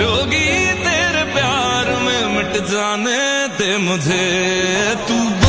जोगी तेरे प्यार में मिट जाने दे मुझे तू